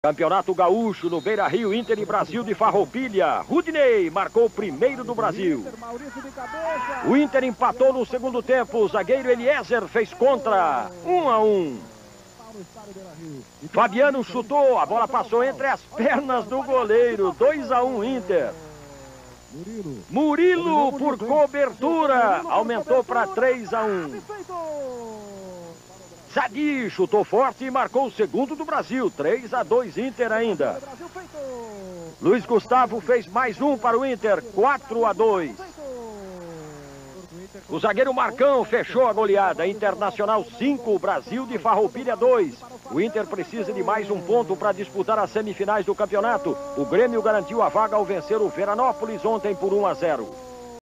Campeonato Gaúcho no Beira-Rio, Inter e Brasil de Farroupilha. Rudinei marcou o primeiro do Brasil. O Inter empatou no segundo tempo. O zagueiro Eliezer fez contra. 1-1. Fabiano chutou. A bola passou entre as pernas do goleiro. 2-1 Inter. Murilo por cobertura. Aumentou para 3-1. Sadi chutou forte e marcou o segundo do Brasil. 3-2 Inter ainda. Luiz Gustavo fez mais um para o Inter. 4-2. O zagueiro Marcão fechou a goleada. Internacional 5, Brasil de Farroupilha 2. O Inter precisa de mais um ponto para disputar as semifinais do campeonato. O Grêmio garantiu a vaga ao vencer o Veranópolis ontem por 1-0.